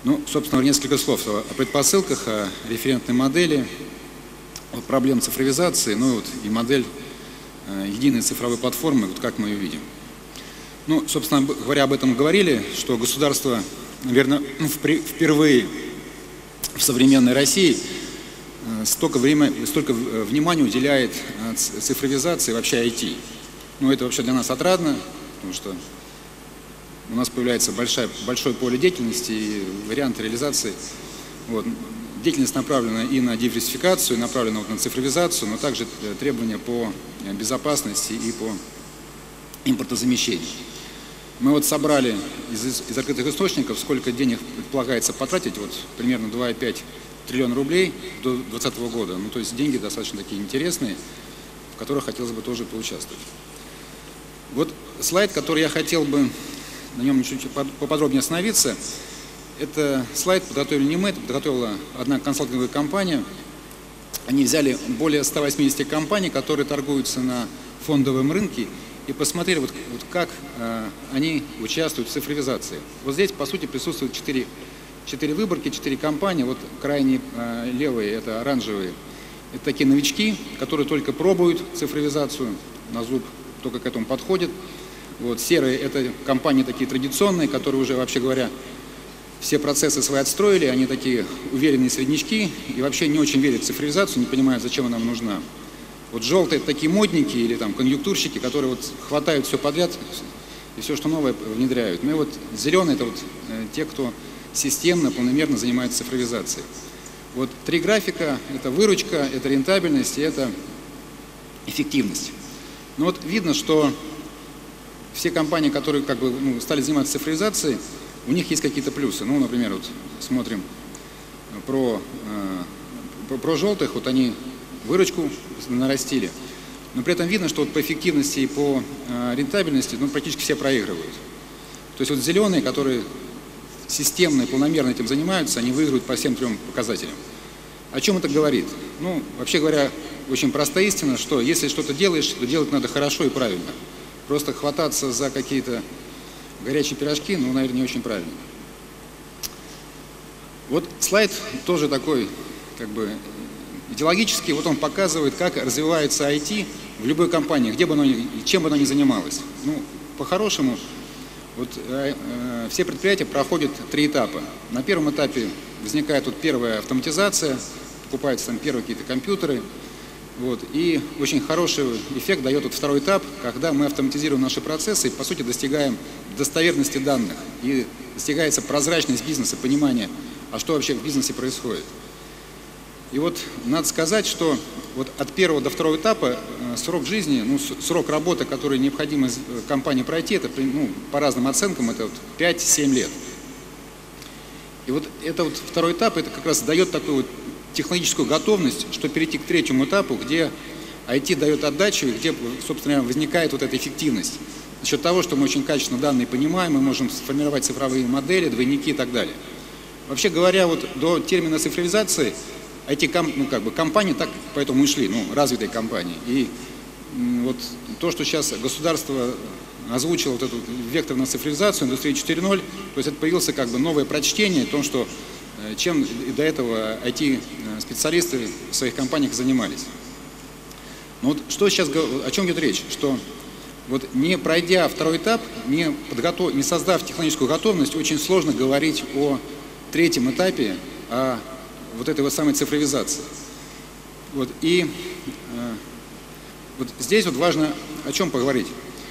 Ну, собственно, несколько слов о предпосылках, о референтной модели, о проблем цифровизации, ну и модель единой цифровой платформы, вот как мы ее видим. Ну, собственно говоря, об этом говорили, что государство, наверное, впервые в современной России столько внимания уделяет цифровизации, вообще IT. Ну, это вообще для нас отрадно, потому что у нас появляется большое поле деятельности и варианты реализации. Вот. Деятельность направлена и на диверсификацию, направлена на цифровизацию, но также требования по безопасности и по импортозамещению. Мы вот собрали из открытых источников, сколько денег предполагается потратить, вот примерно 2,5 триллиона рублей до 2020 года. Ну, то есть деньги достаточно такие интересные, в которых хотелось бы тоже поучаствовать. Вот слайд, который я хотел бы на нем чуть поподробнее остановиться, это слайд подготовили не мы, это подготовила одна консалтинговая компания. Они взяли более 180 компаний, которые торгуются на фондовом рынке, и посмотрели, вот как они участвуют в цифровизации. Вот здесь, по сути, присутствуют 4 выборки, 4 компании. Вот крайне левые, это оранжевые, это такие новички, которые только пробуют цифровизацию, на зуб только к этому подходят. Вот серые – это компании такие традиционные, которые уже, вообще говоря, все процессы свои отстроили, они такие уверенные среднячки и вообще не очень верят в цифровизацию, не понимают, зачем она нам нужна. Вот желтые – это такие модники или там конъюнктурщики, которые вот хватают все подряд и все, что новое, внедряют. Ну и вот зеленые – это вот те, кто системно, планомерно занимается цифровизацией. Вот 3 графика – это выручка, это рентабельность и это эффективность. Но вот видно, что все компании, которые стали заниматься цифровизацией, у них есть какие-то плюсы. Ну, например, вот смотрим про желтых, вот они выручку нарастили, но при этом видно, что вот по эффективности и по рентабельности практически все проигрывают. То есть вот зеленые, которые системно и планомерно этим занимаются, они выигрывают по всем 3 показателям. О чем это говорит? Ну, вообще говоря, очень простая истина, что если что-то делаешь, то делать надо хорошо и правильно. Просто хвататься за какие-то горячие пирожки, ну, наверное, не очень правильно. Вот слайд тоже такой, идеологический. Вот он показывает, как развивается IT в любой компании, чем бы оно ни занималось. Ну, по-хорошему, вот все предприятия проходят 3 этапа. На первом этапе возникает вот первая автоматизация, покупаются там первые какие-то компьютеры. Вот, и очень хороший эффект дает вот 2-й этап, когда мы автоматизируем наши процессы и, по сути, достигаем достоверности данных. И достигается прозрачность бизнеса, понимание, а что вообще в бизнесе происходит. И вот надо сказать, что вот от 1-го до 2-го этапа срок жизни, срок работы, который необходимо компании пройти, это по разным оценкам, это вот 5-7 лет. И вот это вот 2-й этап, это как раз дает такую вот технологическую готовность, чтобы перейти к 3-му этапу, где IT дает отдачу, и где, собственно, возникает вот эта эффективность. За счет того, что мы очень качественно данные понимаем, мы можем сформировать цифровые модели, двойники и так далее. Вообще говоря, вот до термина цифровизации компании так поэтому и шли, развитые компании. И вот то, что сейчас государство озвучило вот эту векторную цифровизацию, индустрию 4.0, то есть это появилось новое прочтение о том, что чем до этого IT-специалисты в своих компаниях занимались. Но вот что сейчас, о чем идет речь? Что вот не пройдя 2-й этап, не создав технологическую готовность, очень сложно говорить о 3-м этапе, о вот этой вот самой цифровизации. Вот, и вот здесь вот важно о чем поговорить.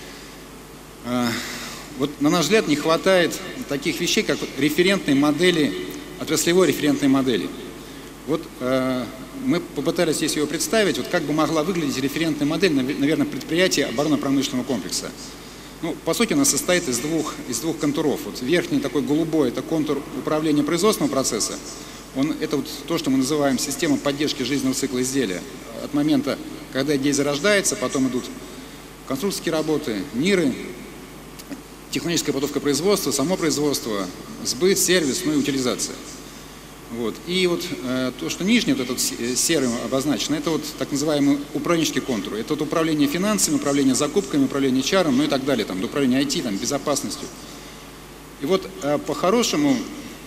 Вот на наш взгляд не хватает таких вещей, как референтные модели, отраслевой референтной модели. Вот мы попытались здесь ее представить, вот как бы могла выглядеть референтная модель, наверное, предприятия оборонно-промышленного комплекса. Ну, по сути, она состоит из двух контуров. Вот верхний такой голубой – это контур управления производственного процесса. Это вот то, что мы называем система поддержки жизненного цикла изделия. От момента, когда идея зарождается, потом идут конструкторские работы, НИРы, технологическая подготовка производства, само производство, сбыт, сервис, и утилизация. Вот. И вот то, что нижнее, вот этот серым обозначено, это вот так называемый управленческий контур. Это вот управление финансами, управление закупками, управление HR, ну и так далее, там, до управления IT, там, безопасностью. И вот по-хорошему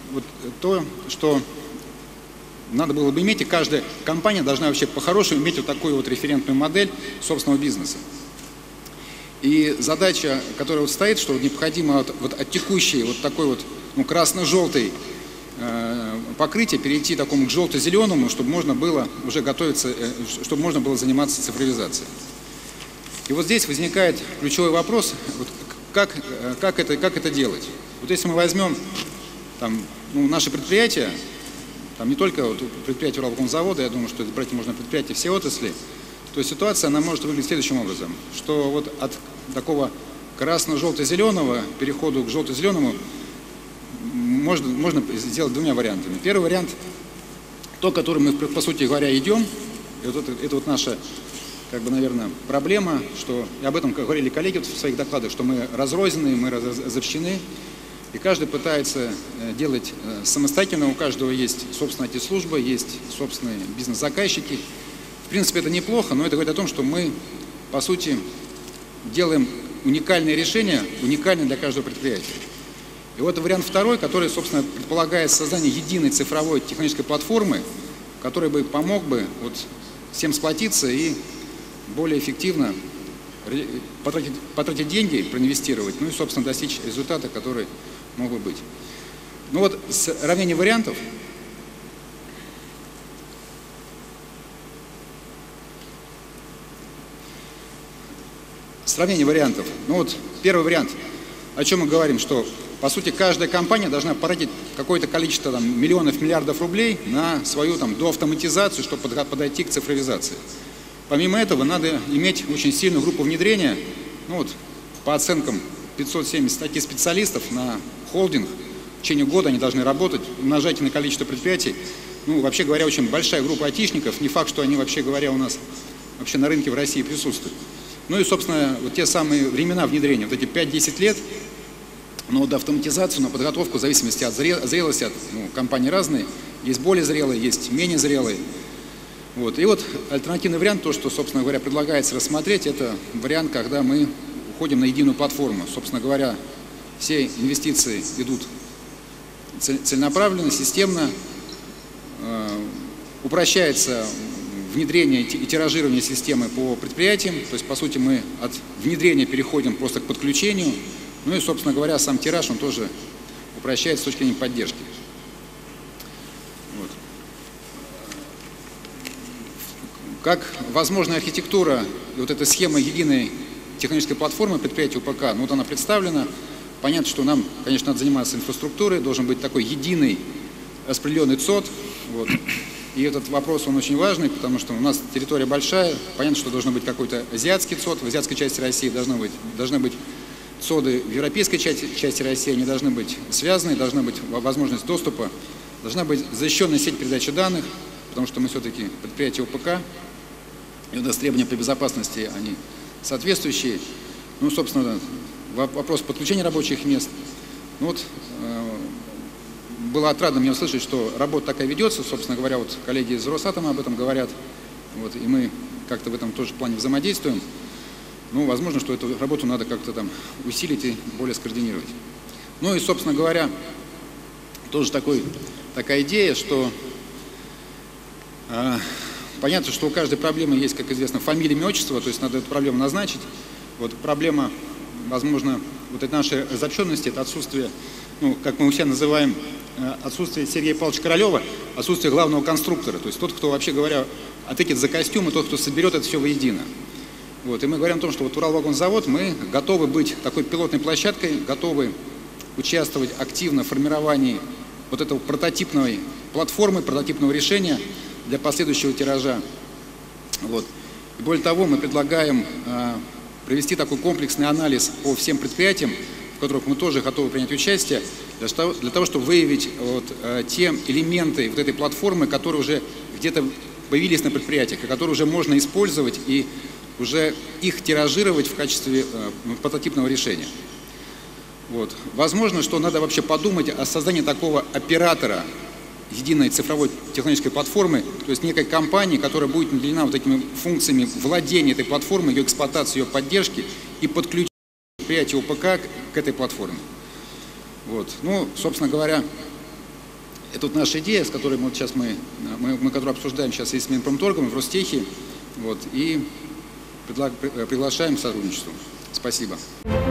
вот то, что надо было бы иметь, и каждая компания должна вообще по-хорошему иметь вот такую вот референтную модель собственного бизнеса. И задача, которая вот стоит, что необходимо от текущей вот такой вот красно-желтой покрытия перейти такому к желто-зеленому, чтобы можно было уже готовиться, чтобы можно было заниматься цифровизацией. И вот здесь возникает ключевой вопрос, вот как это делать. Вот если мы возьмем там, наши предприятия, там не только вот предприятие Уралвагонзавода, я думаю, что брать можно предприятия все отрасли, то ситуация она может выглядеть следующим образом, что вот от такого красно-желто-зеленого переходу к желто-зеленому можно сделать двумя вариантами. Первый вариант, то, который мы, по сути говоря, идем, и вот это вот наша, наверное, проблема, что, и об этом говорили коллеги в своих докладах, что мы разрознены, мы разобщены, и каждый пытается делать самостоятельно, у каждого есть собственная IT-служба, есть собственные бизнес-заказчики. В принципе, это неплохо, но это говорит о том, что мы, по сути, делаем уникальные решения, уникальные для каждого предприятия. И вот вариант второй, который, собственно, предполагает создание единой цифровой технической платформы, который бы помог бы вот всем сплотиться и более эффективно потратить деньги, проинвестировать, ну и, собственно, достичь результата, который мог бы быть. Ну вот, сравнение вариантов. Сравнение вариантов. Ну вот, первый вариант. О чем мы говорим, что, по сути, каждая компания должна потратить какое-то количество там, миллионов, миллиардов рублей на свою там, доавтоматизацию, чтобы подойти к цифровизации. Помимо этого, надо иметь очень сильную группу внедрения. Ну вот, по оценкам 570 таких специалистов на холдинг. В течение года они должны работать, умножать на количество предприятий. Ну, вообще говоря, очень большая группа айтишников. Не факт, что они, вообще говоря, у нас вообще на рынке в России присутствуют. Ну и, собственно, вот те самые времена внедрения, вот эти 5-10 лет, но вот автоматизацию, на подготовку, в зависимости от зрелости, компании разные, есть более зрелые, есть менее зрелые. Вот. И вот альтернативный вариант, то, что, собственно говоря, предлагается рассмотреть, это вариант, когда мы уходим на единую платформу. Собственно говоря, все инвестиции идут целенаправленно, системно, упрощается внедрение и тиражирование системы по предприятиям, то есть, по сути, мы от внедрения переходим просто к подключению, ну и, собственно говоря, сам тираж, он тоже упрощается с точки зрения поддержки. Вот. Как возможная архитектура, вот эта схема единой технической платформы предприятия УПК, ну вот она представлена, понятно, что нам, конечно, надо заниматься инфраструктурой, должен быть такой единый распределенный ЦОД, вот. И этот вопрос, он очень важный, потому что у нас территория большая, понятно, что должен быть какой-то азиатский ЦОД, в азиатской части России должны быть ЦОДы в европейской части России, они должны быть связаны, должна быть возможность доступа, должна быть защищенная сеть передачи данных, потому что мы все-таки предприятие УПК, и у нас требования по безопасности, они соответствующие. Ну, собственно, вопрос подключения рабочих мест. Ну, вот, было отрадно мне услышать, что работа такая ведется, собственно говоря, вот коллеги из Росатома об этом говорят, вот, и мы как-то в этом тоже плане взаимодействуем. Ну, возможно, что эту работу надо как-то там усилить и более скоординировать. Ну и, собственно говоря, тоже такая идея, что понятно, что у каждой проблемы есть, как известно, фамилия, имя, отчество, то есть надо эту проблему назначить. Вот проблема, возможно, вот этой нашей разобщенности, это отсутствие, ну, как мы у себя называем, отсутствие Сергея Павловича Королева, отсутствие главного конструктора, то есть тот, кто, вообще говоря, ответит за костюм, и тот, кто соберет это все воедино. Вот, и мы говорим о том, что вот Уралвагонзавод, мы готовы быть такой пилотной площадкой, готовы участвовать активно в формировании вот этого прототипной платформы, прототипного решения для последующего тиража. Вот. И более того, мы предлагаем провести такой комплексный анализ по всем предприятиям, в которых мы тоже готовы принять участие, для того, чтобы выявить вот, те элементы вот этой платформы, которые уже где-то появились на предприятиях, и которые уже можно использовать и уже их тиражировать в качестве прототипного решения. Вот. Возможно, что надо вообще подумать о создании такого оператора единой цифровой технологической платформы, то есть некой компании, которая будет наделена вот этими функциями владения этой платформой, ее эксплуатации, ее поддержки и подключения предприятия УПК к этой платформе. Вот. Ну, собственно говоря, это вот наша идея, с которой мы сейчас которую обсуждаем сейчас и с Минпромторгом, и в Ростехе, вот, и приглашаем к сотрудничеству. Спасибо.